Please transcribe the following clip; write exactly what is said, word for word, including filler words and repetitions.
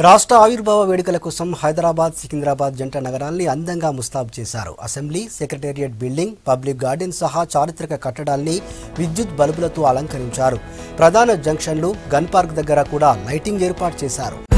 రాష్ట్ర ఆవిర్భావ వేడుకల కోసం హైదరాబాద్ సికింద్రాబాద్ జంట నగరాల్ని అందంగా ముస్తాబు చేశారు. Assembly, secretariat building, public garden సహా చారిత్రక కట్టడాల్ని విద్యుత్ బల్బులతో అలంకరించారు. ప్రధాన జంక్షన్లు, గన్ పార్క్ దగ్గర కూడా లైటింగ్ ఏర్పాటు చేశారు.